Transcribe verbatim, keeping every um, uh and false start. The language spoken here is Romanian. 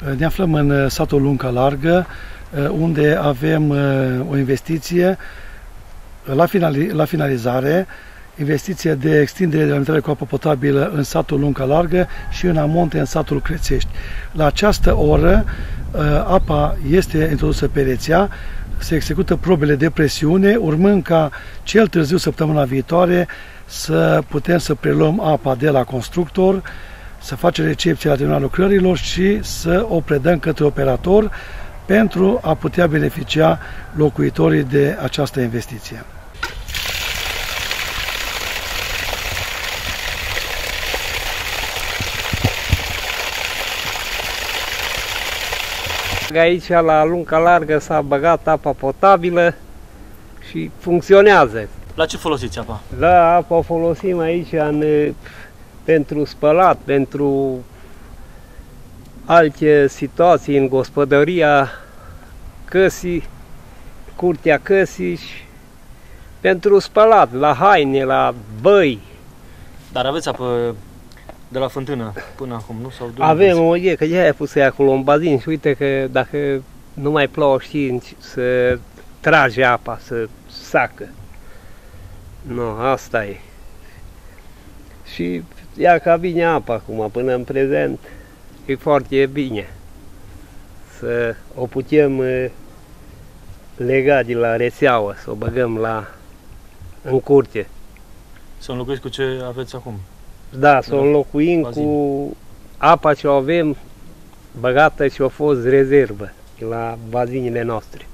Ne aflăm în satul Lunca Largă, unde avem o investiție la, finali la finalizare, investiție de extindere de alimentare cu apă potabilă în satul Lunca Largă și în amonte în satul Crețești. La această oră, apa este introdusă pe rețea, se execută probele de presiune, urmând ca cel târziu săptămâna viitoare să putem să preluăm apa de la constructor, să facem recepția la terminal lucrărilor și să o predăm către operator pentru a putea beneficia locuitorii de această investiție. Aici la Lunca Largă s-a băgat apa potabilă și funcționează. La ce folosiți apa? La apa o folosim aici în, pentru spălat, pentru alte situații în gospodăria căsii, curtea căsii și pentru spălat, la haine, la băi. Dar aveți apă de la fântână până acum, nu? Sau Avem o idee, că de-aia pusă acolo în bazin și uite că dacă nu mai plouă, știi, să trage apa, să sacă. Nu, asta e. Și ia ca vine apa acum, până în prezent, e foarte bine să o putem lega de la rețeaua, să o băgăm la, în curte. Să înlocuiți cu ce aveți acum? Da, să o înlocuim cu apa ce o avem băgată și a fost rezervă la bazinile noastre.